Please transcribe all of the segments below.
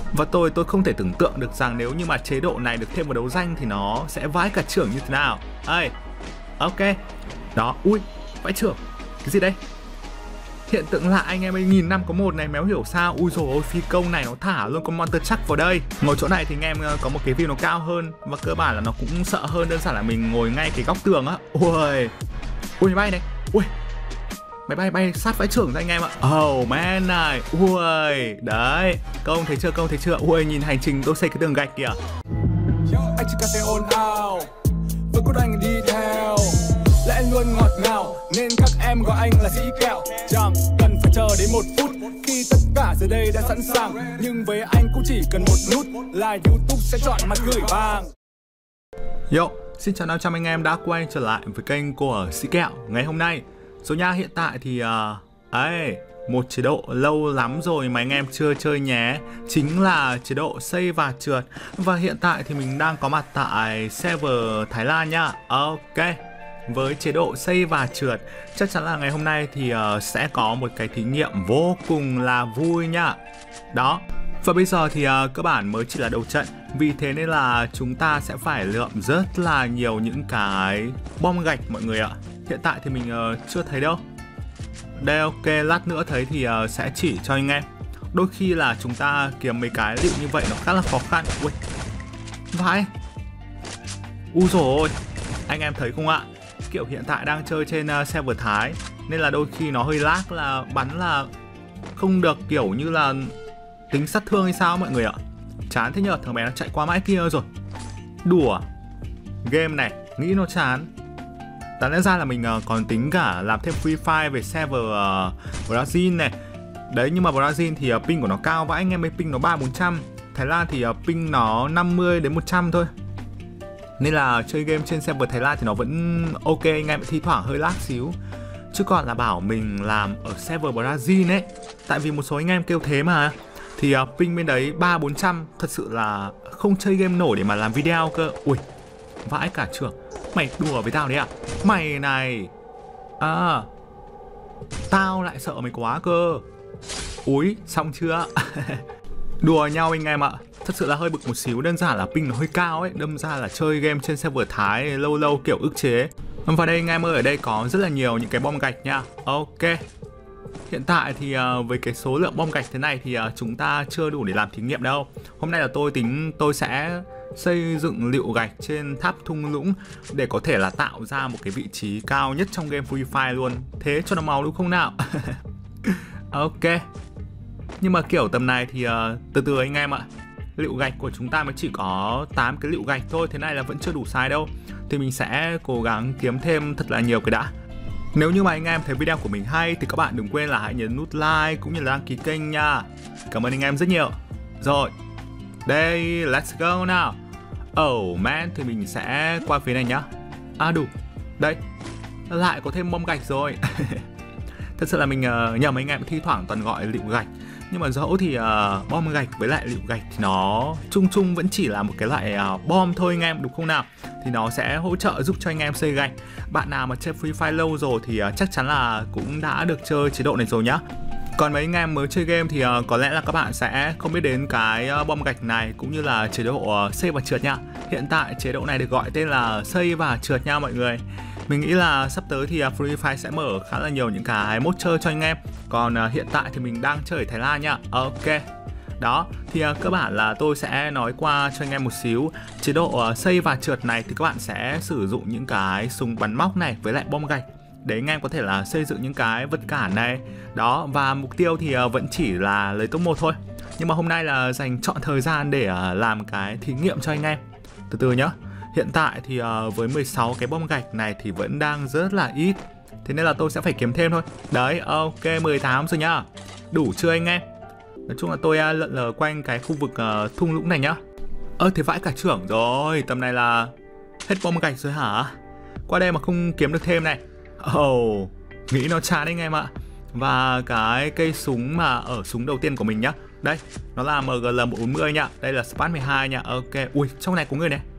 Và tôi không thể tưởng tượng được rằng nếu như mà chế độ này được thêm vào đấu danh thì nó sẽ vãi cả chưởng như thế nào. Ê, ok. Đó, ui, vãi chưởng. Cái gì đây? Hiện tượng lạ anh em ơi, 1000 năm có một này, méo hiểu sao. Ui dồi ôi, phi công này nó thả luôn con Monster Truck vào đây. Ngồi chỗ này thì anh em có một cái view nó cao hơn. Và cơ bản là nó cũng sợ hơn, đơn giản là mình ngồi ngay cái góc tường á. Ui, ui máy bay này. Ui, máy bay bay sát vãi chưởng ra anh em ạ. Oh man này. Ui, đấy. Công thấy chưa, công thấy chưa. Ui, nhìn hành trình tôi xây cái tường gạch kìa. Anh chỉ cần phải ồn ào, với cô anh đi theo. Là anh luôn ngọt ngào nên các em gọi anh là Sĩ Kẹo. Chẳng cần phải chờ đến 1 phút khi tất cả giờ đây đã sẵn sàng. Nhưng với anh cũng chỉ cần một nút là YouTube sẽ chọn mặt gửi vàng. Yo, xin chào 500 anh em đã quay trở lại với kênh của Sĩ Kẹo. Ngày hôm nay, số nha hiện tại thì một chế độ lâu lắm rồi mà anh em chưa chơi nhé. Chính là chế độ xây và trượt. Và hiện tại thì mình đang có mặt tại server Thái Lan nhá. Ok. Với chế độ xây và trượt, chắc chắn là ngày hôm nay thì sẽ có một cái thí nghiệm vô cùng là vui nhá. Đó. Và bây giờ thì cơ bản mới chỉ là đầu trận. Vì thế nên là chúng ta sẽ phải lượm rất là nhiều những cái bom gạch mọi người ạ. Hiện tại thì mình chưa thấy đâu. Đây, ok, lát nữa thấy thì sẽ chỉ cho anh em. Đôi khi là chúng ta kiếm mấy cái liệu như vậy nó khá là khó khăn. Ui, vãi. Úi dồi ôi, anh em thấy không ạ? Kiểu hiện tại đang chơi trên server Thái nên là đôi khi nó hơi lag, là bắn là không được kiểu như là tính sát thương hay sao mọi người ạ. Chán thế nhờ, thằng bé nó chạy qua mãi kia rồi. Đùa. Game này, nghĩ nó chán. Đáng lẽ ra là mình còn tính cả làm thêm Free Fire về server Brazil này. Đấy, nhưng mà Brazil thì ping của nó cao vãi anh em ơi, ping nó 300-400. Thái Lan thì ping nó 50 đến 100 thôi. Nên là chơi game trên server Thái Lan thì nó vẫn ok anh em, thi thoảng hơi lag xíu. Chứ còn là bảo mình làm ở server Brazil ấy, tại vì một số anh em kêu thế mà, thì ping bên đấy 300-400 thật sự là không chơi game nổi để mà làm video cơ. Ui, vãi cả trưởng. Mày đùa với tao đấy à? Mày này. À, tao lại sợ mày quá cơ. Úi, xong chưa? Đùa nhau anh em ạ. Thật sự là hơi bực một xíu, đơn giản là ping nó hơi cao ấy. Đâm ra là chơi game trên server Thái lâu lâu kiểu ức chế. Và đây anh em ơi, ở đây có rất là nhiều những cái bom gạch nha. Ok. Hiện tại thì với cái số lượng bom gạch thế này thì chúng ta chưa đủ để làm thí nghiệm đâu. Hôm nay là tôi tính tôi sẽ xây dựng liệu gạch trên tháp thung lũng để có thể là tạo ra một cái vị trí cao nhất trong game Free Fire luôn. Thế cho nó máu đúng không nào? Ok. Nhưng mà kiểu tầm này thì từ từ anh em ạ. Liệu gạch của chúng ta mới chỉ có 8 cái liệu gạch thôi, thế này là vẫn chưa đủ xài đâu. Thì mình sẽ cố gắng kiếm thêm thật là nhiều cái đã. Nếu như mà anh em thấy video của mình hay thì các bạn đừng quên là hãy nhấn nút like cũng như là đăng ký kênh nha. Cảm ơn anh em rất nhiều. Rồi, đây, let's go nào. Oh man, thì mình sẽ qua phía này nhá. À đủ, đây, lại có thêm bom gạch rồi. Thật sự là mình nhầm anh em, thi thoảng toàn gọi liệu gạch. Nhưng mà dẫu thì bom gạch với lại liệu gạch thì nó chung chung vẫn chỉ là một cái loại bom thôi anh em, đúng không nào? Thì nó sẽ hỗ trợ giúp cho anh em xây gạch. Bạn nào mà chơi Free Fire lâu rồi thì chắc chắn là cũng đã được chơi chế độ này rồi nhá. Còn mấy anh em mới chơi game thì có lẽ là các bạn sẽ không biết đến cái bom gạch này cũng như là chế độ xây và trượt nha. Hiện tại chế độ này được gọi tên là xây và trượt nha mọi người. Mình nghĩ là sắp tới thì Free Fire sẽ mở khá là nhiều những cái mode chơi cho anh em. Còn hiện tại thì mình đang chơi ở Thái Lan nha. Ok. Đó, thì cơ bản là tôi sẽ nói qua cho anh em một xíu. Chế độ xây và trượt này thì các bạn sẽ sử dụng những cái súng bắn móc này với lại bom gạch để anh em có thể là xây dựng những cái vật cản này. Đó, và mục tiêu thì vẫn chỉ là lấy top 1 thôi. Nhưng mà hôm nay là dành chọn thời gian để làm cái thí nghiệm cho anh em. Từ từ nhá. Hiện tại thì với 16 cái bom gạch này thì vẫn đang rất là ít. Thế nên là tôi sẽ phải kiếm thêm thôi. Đấy, ok, 18 rồi nhá. Đủ chưa anh em? Nói chung là tôi lượn lờ quanh cái khu vực thung lũng này nhá. Thế vãi cả trưởng rồi. Tầm này là hết bom gạch rồi hả? Qua đây mà không kiếm được thêm này. Nghĩ nó chán anh em ạ. Và cái cây súng mà ở súng đầu tiên của mình nhá. Đây, nó là MGL140 nhá. Đây là Spark 12 nhá. Ok, ui, trong này có người này.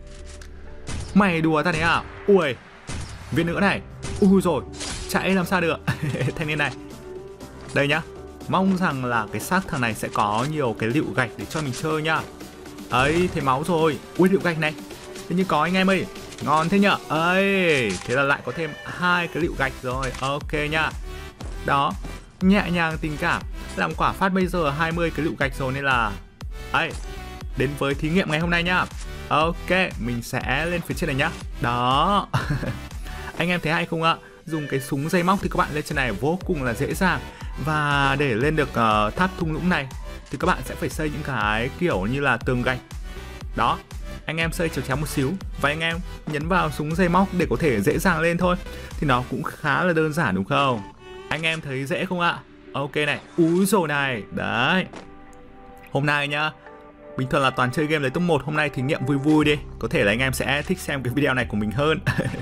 Mày đùa ta đấy à? Ui, viên nữa này. Ui rồi, chạy làm sao được. Thanh niên này. Đây nhá. Mong rằng là cái xác thằng này sẽ có nhiều cái lựu gạch để cho mình chơi nhá. Ấy, thấy máu rồi. Ui, lựu gạch này. Thế nhưng có anh em ơi. Ngon thế nhở. Ấy, thế là lại có thêm 2 cái lựu gạch rồi. Ok nhá. Đó, nhẹ nhàng tình cảm. Làm quả phát bây giờ 20 cái lựu gạch rồi nên là ấy, đến với thí nghiệm ngày hôm nay nhá. Ok, mình sẽ lên phía trên này nhá. Đó. Anh em thấy hay không ạ? Dùng cái súng dây móc thì các bạn lên trên này vô cùng là dễ dàng. Và để lên được tháp thung lũng này thì các bạn sẽ phải xây những cái kiểu như là tường gạch. Đó, anh em xây chéo chéo một xíu và anh em nhấn vào súng dây móc để có thể dễ dàng lên thôi. Thì nó cũng khá là đơn giản đúng không? Anh em thấy dễ không ạ? Ok này, úi dồi này, đấy. Hôm nay nhá, bình thường là toàn chơi game lấy top 1, hôm nay thí nghiệm vui vui đi. Có thể là anh em sẽ thích xem cái video này của mình hơn.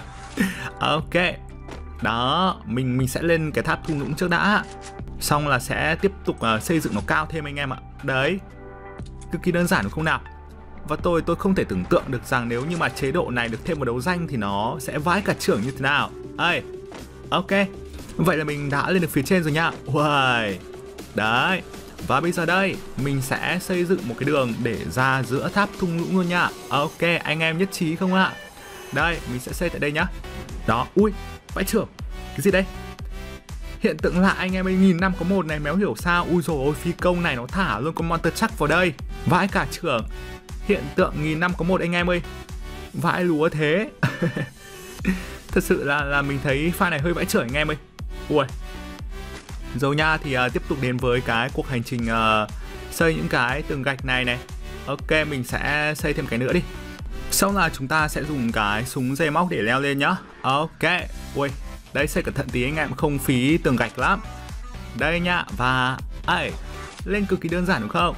Ok. Đó, mình sẽ lên cái tháp thung lũng trước đã. Xong là sẽ tiếp tục xây dựng nó cao thêm anh em ạ. Đấy, cực kỳ đơn giản đúng không nào? Và tôi không thể tưởng tượng được rằng nếu như mà chế độ này được thêm một đấu danh thì nó sẽ vãi cả trưởng như thế nào. Đây, ok. Vậy là mình đã lên được phía trên rồi nha. Uầy. Đấy. Và bây giờ đây, mình sẽ xây dựng một cái đường để ra giữa tháp thung lũng luôn nha. Ok, anh em nhất trí không ạ? Đây, mình sẽ xây tại đây nhá. Đó, ui, vãi trưởng. Cái gì đây? Hiện tượng lạ anh em ơi, 1000 năm có một này, méo hiểu sao. Ui dồi ôi, phi công này nó thả luôn con Monster Truck vào đây. Vãi cả trưởng. Hiện tượng 1000 năm có một anh em ơi. Vãi lúa thế. Thật sự là mình thấy pha này hơi vãi trưởng anh em ơi. Ui. Rồi nha, thì tiếp tục đến với cái cuộc hành trình xây những cái tường gạch này này. Ok, mình sẽ xây thêm cái nữa đi. Sau là chúng ta sẽ dùng cái súng dây móc để leo lên nhá. Ok. Ui, đây xây cẩn thận tí anh em, không phí tường gạch lắm. Đây nha, và ấy, lên cực kỳ đơn giản đúng không?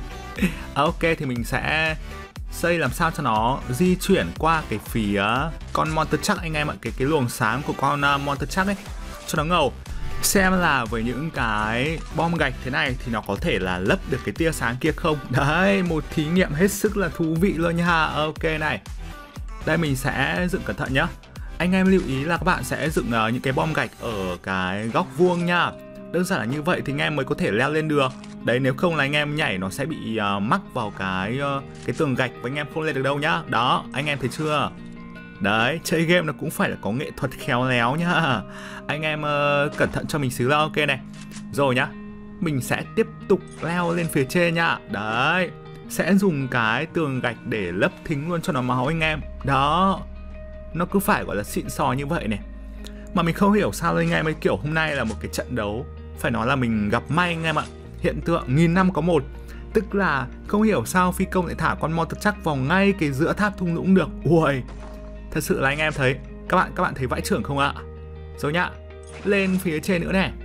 Ok, thì mình sẽ xây làm sao cho nó di chuyển qua cái phía con Monster Truck anh em ạ, cái luồng sáng của con Monster Truck ấy, cho nó ngầu. Xem là với những cái bom gạch thế này thì nó có thể là lấp được cái tia sáng kia không. Đấy, một thí nghiệm hết sức là thú vị luôn nha. Ok này. Đây mình sẽ dựng cẩn thận nhá. Anh em lưu ý là các bạn sẽ dựng những cái bom gạch ở cái góc vuông nha. Đơn giản là như vậy thì anh em mới có thể leo lên được. Đấy, nếu không là anh em nhảy nó sẽ bị mắc vào cái tường gạch và anh em không lên được đâu nhá. Đó, anh em thấy chưa? Đấy, chơi game nó cũng phải là có nghệ thuật khéo léo nhá. Anh em cẩn thận cho mình xíu là ok này. Rồi nhá, mình sẽ tiếp tục leo lên phía trên nhá. Đấy, sẽ dùng cái tường gạch để lấp thính luôn cho nó máu anh em. Đó, nó cứ phải gọi là xịn sò như vậy này. Mà mình không hiểu sao anh em ấy, kiểu hôm nay là một cái trận đấu phải nói là mình gặp may anh em ạ. Hiện tượng 1000 năm có một. Tức là không hiểu sao phi công lại thả con Monster Truck vào ngay cái giữa tháp thung lũng được. Ui, thật sự là anh em thấy, các bạn thấy vãi trưởng không ạ? Rồi nhá, lên phía trên nữa này.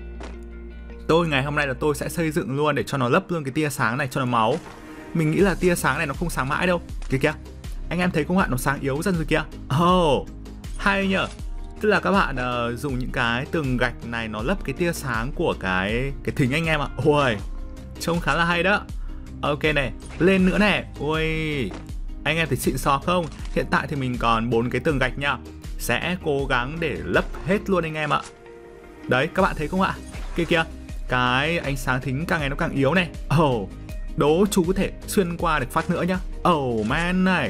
Tôi ngày hôm nay là tôi sẽ xây dựng luôn để cho nó lấp luôn cái tia sáng này cho nó máu. Mình nghĩ là tia sáng này nó không sáng mãi đâu. Kìa kìa, anh em thấy không ạ? Nó sáng yếu dần rồi kìa. Oh, hay nhở. Tức là các bạn dùng những cái tường gạch này nó lấp cái tia sáng của cái thính anh em ạ. Ui, trông khá là hay đó. Ok này, lên nữa này. Ui, anh em thấy xịn sò không? Hiện tại thì mình còn 4 cái tường gạch nha. Sẽ cố gắng để lấp hết luôn anh em ạ. Đấy, các bạn thấy không ạ? Kia kìa, cái ánh sáng thính càng ngày nó càng yếu này. Oh, đố chú có thể xuyên qua được phát nữa nhá. Oh man này.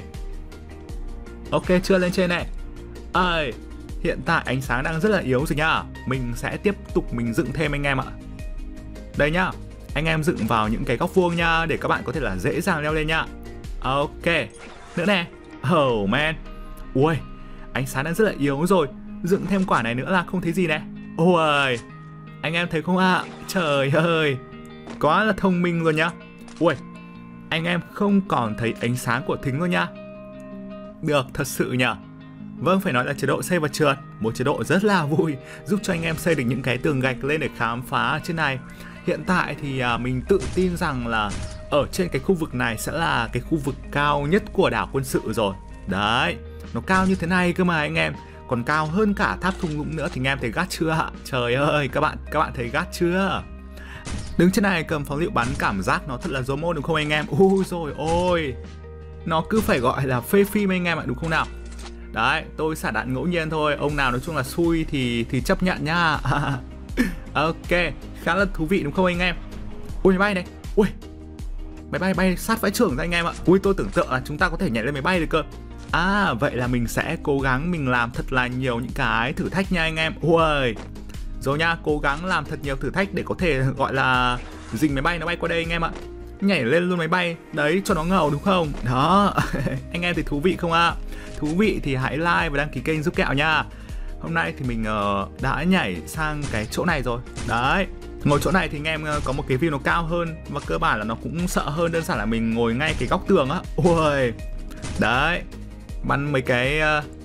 Ok chưa, lên trên này. Ơi, hiện tại ánh sáng đang rất là yếu rồi nhá. Mình sẽ tiếp tục mình dựng thêm anh em ạ. Đây nhá, anh em dựng vào những cái góc vuông nha, để các bạn có thể là dễ dàng leo lên nhá. Ok, nữa nè. Oh man. Ui, ánh sáng đang rất là yếu rồi. Dựng thêm quả này nữa là không thấy gì nè. Ui, anh em thấy không ạ? Trời ơi, quá là thông minh luôn nhá. Ui, anh em không còn thấy ánh sáng của thính luôn nhá. Được, thật sự nhở. Vâng, phải nói là chế độ xây và trượt, một chế độ rất là vui, giúp cho anh em xây được những cái tường gạch lên để khám phá ở trên này. Hiện tại thì mình tự tin rằng là ở trên cái khu vực này sẽ là cái khu vực cao nhất của đảo quân sự rồi. Đấy, nó cao như thế này cơ mà anh em, còn cao hơn cả tháp thung lũng nữa thì anh em thấy gắt chưa ạ? Trời ơi, các bạn thấy gắt chưa? Đứng trên này cầm pháo lựu bắn cảm giác nó thật là dỗ môn đúng không anh em? Ui rồi ôi, nó cứ phải gọi là phê phim anh em ạ, đúng không nào? Đấy, tôi xả đạn ngẫu nhiên thôi, ông nào nói chung là xui thì chấp nhận nha. Ok, khá là thú vị đúng không anh em? Ui máy bay này, ui máy bay bay sát vãi chưởng ra anh em ạ. Ui tôi tưởng tượng là chúng ta có thể nhảy lên máy bay được cơ. À vậy là mình sẽ cố gắng mình làm thật là nhiều những cái thử thách nha anh em. Ui rồi nha, cố gắng làm thật nhiều thử thách để có thể gọi là dình máy bay nó bay qua đây anh em ạ. Nhảy lên luôn máy bay, đấy cho nó ngầu đúng không? Đó, anh em thì thú vị không ạ? Thú vị thì hãy like và đăng ký kênh giúp Kẹo nha. Hôm nay thì mình đã nhảy sang cái chỗ này rồi. Đấy, ngồi chỗ này thì anh em có một cái view nó cao hơn. và cơ bản là nó cũng sợ hơn, đơn giản là mình ngồi ngay cái góc tường á. Ui, đấy, bắn mấy cái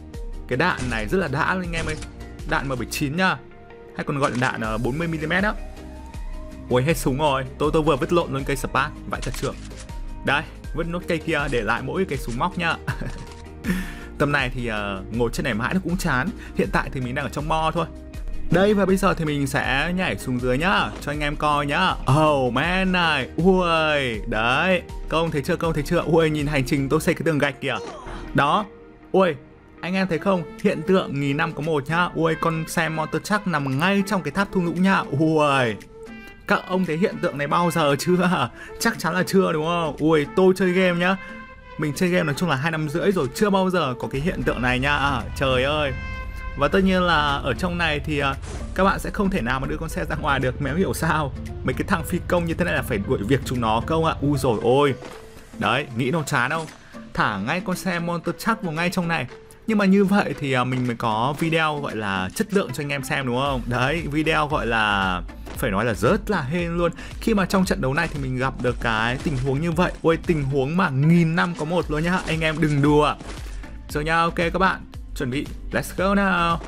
đạn này rất là đã anh em ơi. Đạn M79 nhá, hay còn gọi là đạn 40mm đó. Ui hết súng rồi, tôi vừa vứt lộn luôn cây spat, vãi cả trưởng. Đây, vứt nốt cây kia để lại mỗi cái súng móc nhá. Tầm này thì ngồi trên này mãi nó cũng chán. Hiện tại thì mình đang ở trong mo thôi. Đây và bây giờ thì mình sẽ nhảy xuống dưới nhá, cho anh em coi nhá. Oh man này, ui, đấy, công thấy chưa, công thấy chưa? Ui nhìn hành trình tôi xây cái tường gạch kìa. Đó, ui, anh em thấy không? Hiện tượng 1000 năm có một nhá. Ui con xe Monster Truck nằm ngay trong cái tháp thung lũng nhá. Ui, các ông thấy hiện tượng này bao giờ chưa? Chắc chắn là chưa đúng không? Ui tôi chơi game nhá, mình chơi game nói chung là 2 năm rưỡi rồi, chưa bao giờ có cái hiện tượng này nha. Trời ơi. Và tất nhiên là ở trong này thì các bạn sẽ không thể nào mà đưa con xe ra ngoài được. Mẹ hiểu sao? Mấy cái thằng phi công như thế này là phải đuổi việc chúng nó không ạ? Ui rồi ôi. Đấy, nghĩ nó chán không? Thả ngay con xe Monster Truck vào ngay trong này. Nhưng mà như vậy thì mình mới có video gọi là chất lượng cho anh em xem đúng không? Đấy, video gọi là phải nói là rất là hên luôn. Khi mà trong trận đấu này thì mình gặp được cái tình huống như vậy. Ôi tình huống mà 1000 năm có một luôn nhá. Anh em đừng đùa. Rồi nha, ok các bạn, chuẩn bị, let's go nào.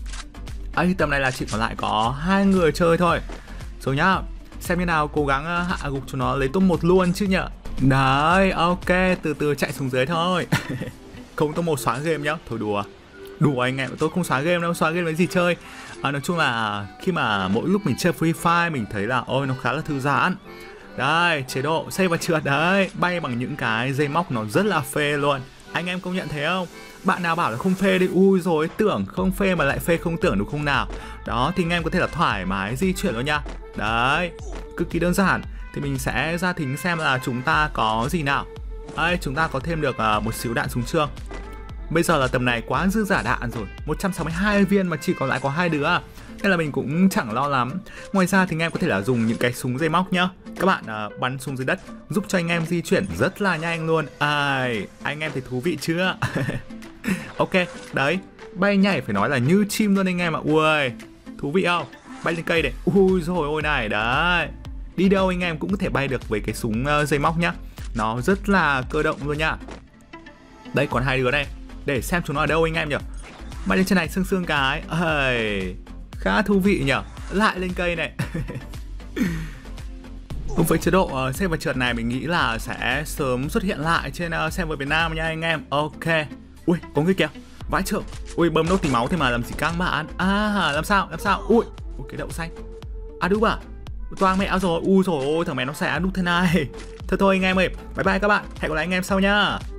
Ấy, tầm này là chỉ còn lại có 2 người chơi thôi. Rồi nhá, xem như nào, cố gắng hạ gục cho nó lấy top 1 luôn chứ nhở. Đấy, ok, từ từ chạy xuống dưới thôi. Không top 1 xóa game nhá, thôi đùa. Đùa anh em, tôi không xóa game đâu, xóa game lấy gì chơi. Nói chung là khi mà mỗi lúc mình chơi Free Fire mình thấy là ôi nó khá là thư giãn. Đây, chế độ xây và trượt đấy, bay bằng những cái dây móc nó rất là phê luôn. Anh em công nhận thế không? Bạn nào bảo là không phê đi, ui rồi tưởng không phê mà lại phê không tưởng đúng không nào? Đó thì anh em có thể là thoải mái di chuyển luôn nha. Đấy, cực kỳ đơn giản. Thì mình sẽ ra thính xem là chúng ta có gì nào. Đây, chúng ta có thêm được một xíu đạn súng trường. Bây giờ là tầm này quá dư giả đạn rồi, 162 viên mà chỉ còn lại có 2 đứa, nên là mình cũng chẳng lo lắm. Ngoài ra thì anh em có thể là dùng những cái súng dây móc nhá. Các bạn bắn xuống dưới đất giúp cho anh em di chuyển rất là nhanh luôn. Anh em thấy thú vị chưa? Ok, đấy, bay nhảy phải nói là như chim luôn anh em ạ. Ui, thú vị không? Bay lên cây này, ui rồi ôi này, đấy. Đi đâu anh em cũng có thể bay được với cái súng dây móc nhá. Nó rất là cơ động luôn nhá. Đây còn 2 đứa này, để xem chúng nó ở đâu anh em nhỉ. Bay lên trên này sương sương cái. Khá thú vị nhỉ. Lại lên cây này. Cùng với chế độ xe và trượt này mình nghĩ là sẽ sớm xuất hiện lại trên server Việt Nam nha anh em. Ok. Ui có người kìa, vãi trưởng. Ui bơm nốt tí máu thế mà làm gì căng bạn. Làm sao ui cái đậu xanh. Đúng à, toang mẹ rồi. Ui rồi ôi thằng mẹ nó sẽ đúc thế này. Thôi anh em ơi, bye bye các bạn, hẹn gặp lại anh em sau nhá.